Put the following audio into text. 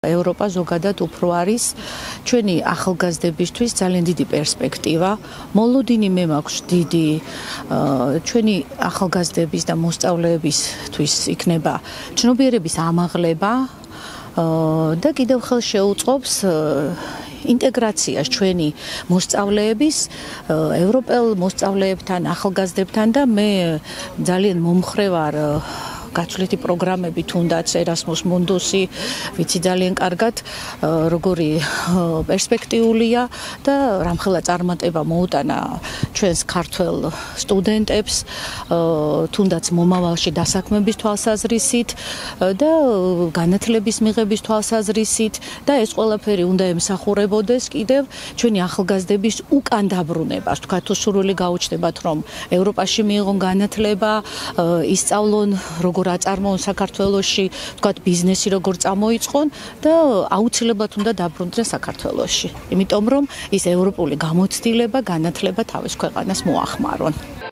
ევროპა ზოგადად უფრო არის ჩვენი ახალგაზრდებისთვის ძალიან დიდი პერსპექტივა. მოლოდინი მე მაქვს დიდი ჩვენი ახალგაზრდების და მოსწავლეებისთვის იქნება ცნობიერების ამაღლება და კიდევ ხელს შეუწყობს ინტეგრაციას ჩვენი მოსწავლეების ევროპელ მოსწავლეებთან, ახალგაზრდებთან და მე ძალიან მომხრე ვარ გაცვლითი პროგრამები თუნდაც ერასმუს მუნდუსი ვიცი ძალიან კარგად როგორი პერსპექტიულია და რამხელა წარმატება მოუტანა ჩვენს ქართველ სტუდენტებს თუნდაც მომავალში დასაქმების თვალსაზრისით და განათლების მიღების თვალსაზრისით და ეს ყველაფერი უნდა ემსახურებოდეს კიდევ ჩვენი ახალგაზრდების უკან დაბრუნებას თქვა თუ სურვილი გაუჩნდებათ რომ ევროპაში მიიღონ განათლება ისწავლონ როგორ აწარმოონ საქართველოში, თქვათ ბიზნესი როგორ წამოიწყონ და აუცილებლად უნდა დაბრუნდნენ საქართველოში. იმიტომ რომ ის ევროპული გამოცდილება, განათლება თავის ქვეყანას მოახმარონ.